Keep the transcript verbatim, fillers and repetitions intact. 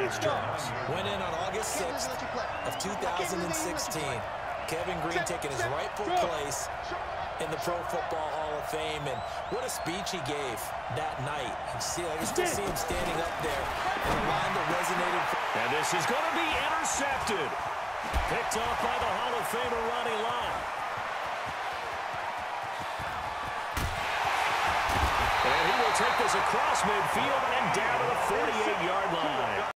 Coach Jones. Went in on August sixth of two thousand sixteen. Kevin Greene taking his rightful place in the Pro Football Hall of Fame, and what a speech he gave that night. You see, I can still see him standing up there in a line that resonated. And this is going to be intercepted. Picked off by the Hall of Famer Ronnie Lott. And he will take this across midfield and down to the forty-eight yard line.